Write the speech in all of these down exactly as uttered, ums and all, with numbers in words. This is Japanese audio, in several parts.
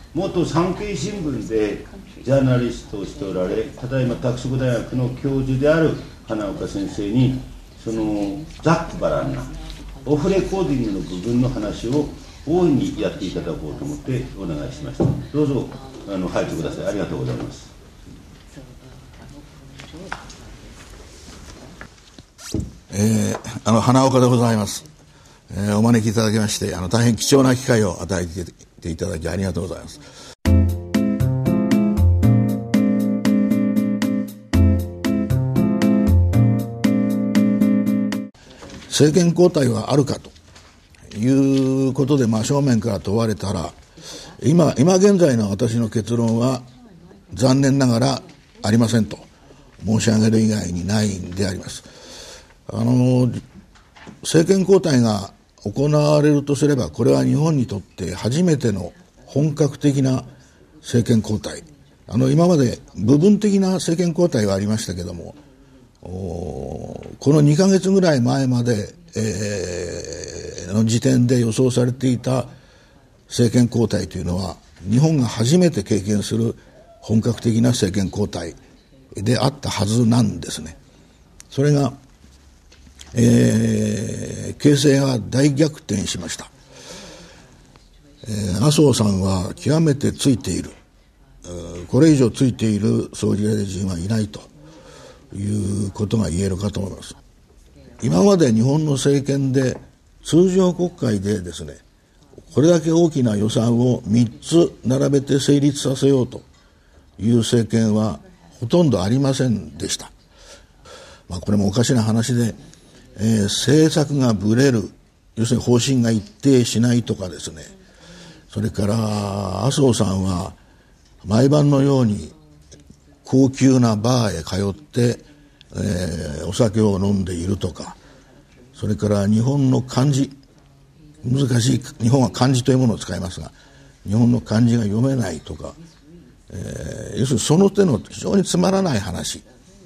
元産経新聞でジャーナリストをしておられ、ただいま拓殖大学の教授である花岡先生に、そのざっくばらんなオフレコーディングの部分の話を大いにやっていただこうと思ってお願いしました。どうぞあの入ってください。ありがとうございます。 えー、あの花岡でございます。えー、お招きいただきまして、あの大変貴重な機会を与えていただきありがとうございます。政権交代はあるかということで、まあ、正面から問われたら、今、今現在の私の結論は残念ながらありませんと申し上げる以外にないんであります。あの政権交代が行われるとすれば、これは日本にとって初めての本格的な政権交代。あの今まで部分的な政権交代はありましたけども、このにかげつぐらい前まで、えー、の時点で予想されていた政権交代というのは、日本が初めて経験する本格的な政権交代であったはずなんですね。それが、えー、形勢が大逆転しました。えー、麻生さんは極めてついている、これ以上ついている総理大臣はいないということが言えるかと思います。今まで日本の政権で通常国会でですね、これだけ大きな予算をみっつ並べて成立させようという政権はほとんどありませんでした。まあ、これもおかしな話で、えー、政策がぶれる、要するに方針が一定しないとかですね、それから麻生さんは毎晩のように高級なバーへ通って、えー、お酒を飲んでいるとか、それから日本の漢字、難しい、日本は漢字というものを使いますが、日本の漢字が読めないとか、えー、要するにその手の非常につまらない話、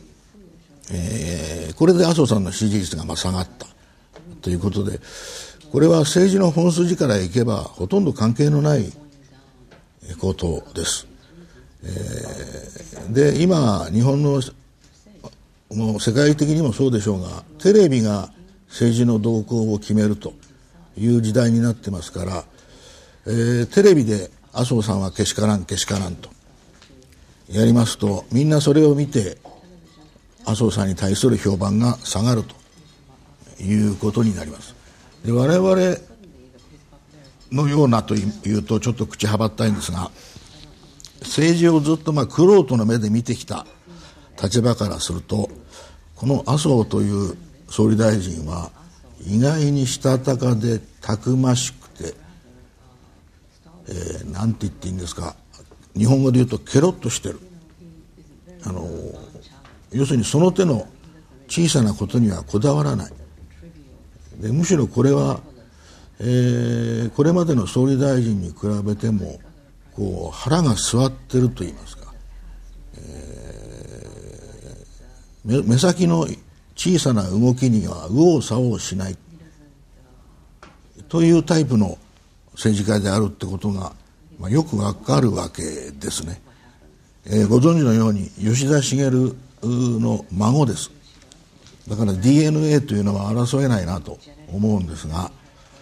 えー、これで麻生さんの支持率がまあ下がったということで、これは政治の本筋からいけばほとんど関係のないことです。えー、で今日本のもう世界的にもそうでしょうが、テレビが政治の動向を決めるという時代になってますから、えー、テレビで麻生さんはけしからんけしからんとやりますと、みんなそれを見て麻生さんに対する評判が下がるということになります。で我々のようなというとちょっと口はばったいんですが、政治をずっとまあ玄人の目で見てきた立場からすると、この麻生という総理大臣は意外にしたたかでたくましくて、えー、なんて言っていいんですか、日本語で言うとケロッとしてる。あの要するにその手の小さなことにはこだわらない。でむしろこれは、えー、これまでの総理大臣に比べてもこう腹が据わってると言いますか、えー、目, 目先の小さな動きには右往左往しないというタイプの政治家であるってことが、まあ、よくわかるわけですね。えー、ご存知のように吉田茂の孫です。だから ディーエヌエー というのは争えないなと思うんですが、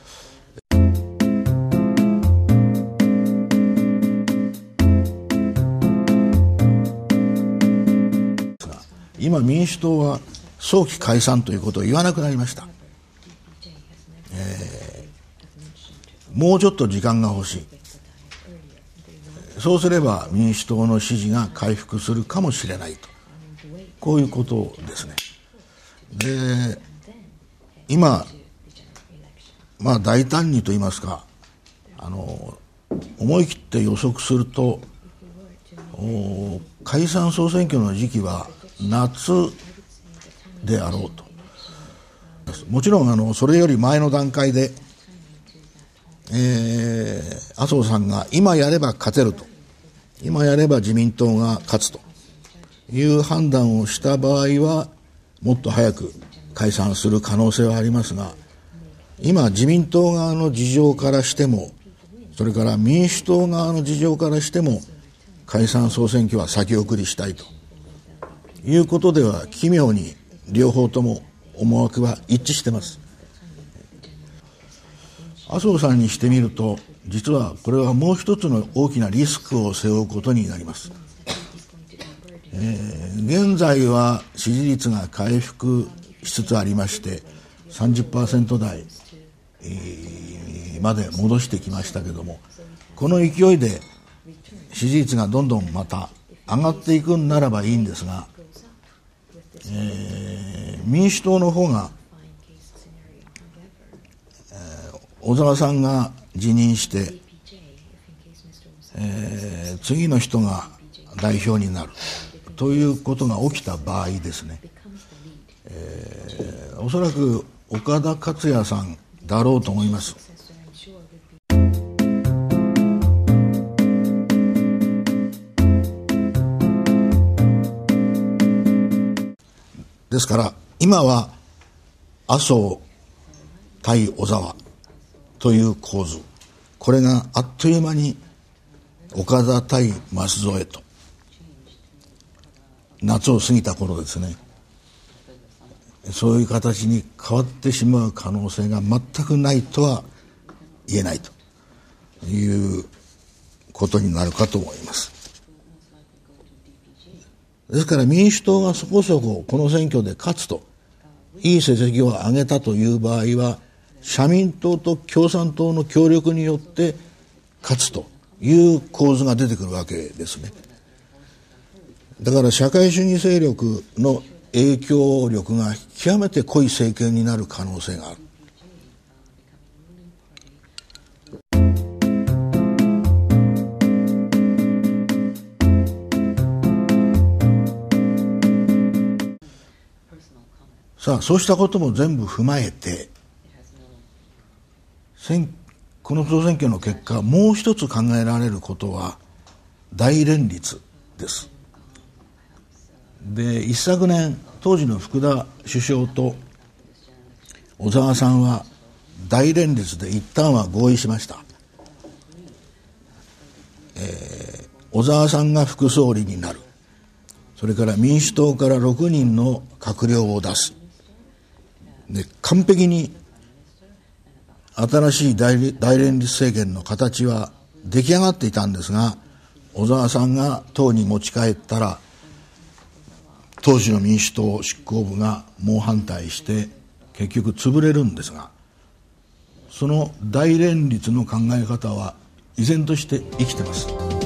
今民主党は早期解散ということを言わなくなりました。えー、もうちょっと時間が欲しい。そうすれば民主党の支持が回復するかもしれないと、こういうことですね。で今まあ大胆にと言いますか、あの思い切って予測すると、解散総選挙の時期は夏であろうと。もちろんあのそれより前の段階で、えー、麻生さんが今やれば勝てると、今やれば自民党が勝つという判断をした場合はもっと早く解散する可能性はありますが、今自民党側の事情からしてもそれから民主党側の事情からしても解散総選挙は先送りしたいということでは奇妙に両方とも思惑は一致してます。麻生さんにしてみると実はこれはもう一つの大きなリスクを背負うことになります。えー、現在は支持率が回復しつつありまして さんじゅっパーセント 台、えー、まで戻してきましたけども、この勢いで支持率がどんどんまた上がっていくんならばいいんですが、えー、民主党の方が、えー、小沢さんが辞任して、えー、次の人が代表になるということが起きた場合ですね、えー、おそらく岡田克也さんだろうと思います。ですから今は麻生対小沢という構図、これがあっという間に岡田対舛添と夏を過ぎた頃ですね、そういう形に変わってしまう可能性が全くないとは言えないということになるかと思います。ですから民主党がそこそここの選挙で勝つと、いい成績を上げたという場合は社民党と共産党の協力によって勝つという構図が出てくるわけですね。だから社会主義勢力の影響力が極めて濃い政権になる可能性がある。さあ、そうしたことも全部踏まえて、この総選挙の結果、もう一つ考えられることは大連立です。で、一昨年当時の福田首相と小沢さんは大連立で一旦は合意しました。えー、小沢さんが副総理になる、それから民主党からろくにんの閣僚を出す。で、完璧に新しい 大, 大連立政権の形は出来上がっていたんですが、小沢さんが党に持ち帰ったら当時の民主党執行部が猛反対して結局潰れるんですが、その大連立の考え方は依然として生きてます。